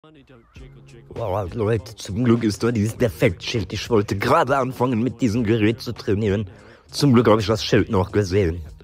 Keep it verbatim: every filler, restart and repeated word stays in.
Wow, Leute, zum Glück ist da dieses Defekt-Schild. Ich wollte gerade anfangen, mit diesem Gerät zu trainieren. Zum Glück habe ich das Schild noch gesehen.